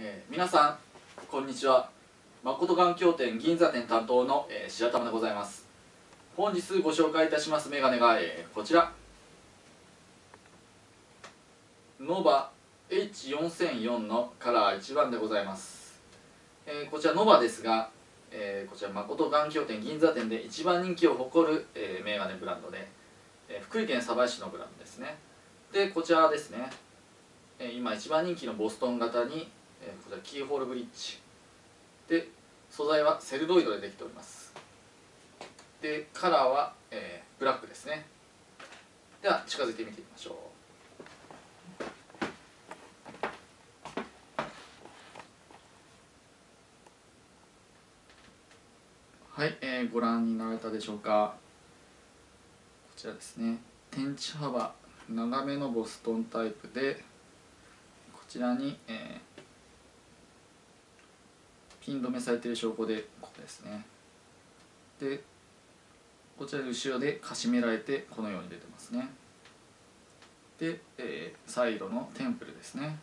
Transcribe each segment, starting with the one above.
皆さんこんにちは。誠眼鏡店銀座店担当の、白玉でございます。本日ご紹介いたしますメガネが、こちらノバ H4004 のカラー1番でございます。こちらノバですが、こちら誠眼鏡店銀座店で一番人気を誇る、メガネブランドで、福井県鯖江市のブランドですね。でこちらですね、今一番人気のボストン型にこちらキーホールブリッジで、素材はセルロイドでできております。でカラーは、ブラックですね。では近づいて見てみましょう。はい、ご覧になられたでしょうか。こちらですね、天地幅長めのボストンタイプで、こちらに、ピン止めされている証拠でここですね。でこちら後ろでかしめられてこのように出てますね。で、サイドのテンプルですね、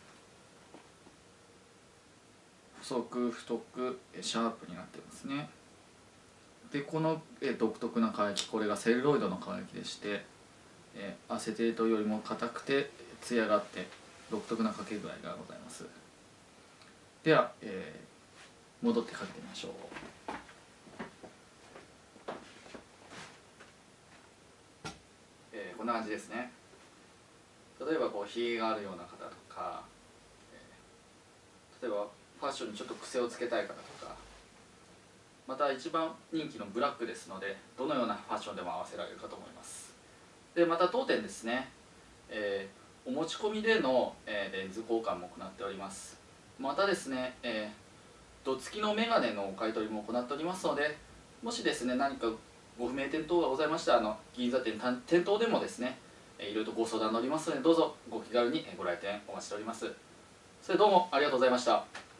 細く太くシャープになってますね。でこの独特な輝き、これがセルロイドの輝きでして、アセテートよりも硬くて艶があって独特なかけ具合がございます。では、戻ってかけてみましょう。こんな感じですね。例えばこうひげがあるような方とか、例えばファッションにちょっと癖をつけたい方とか、また一番人気のブラックですので、どのようなファッションでも合わせられるかと思います。でまた当店ですね、お持ち込みでの、レンズ交換も行っております。またですね、度付きのメガネのお買い取りも行っておりますので、もしですね何かご不明点等がございましたら、銀座店店頭でもですね、いろいろとご相談乗りますので、どうぞご気軽にご来店お待ちしております。それどうもありがとうございました。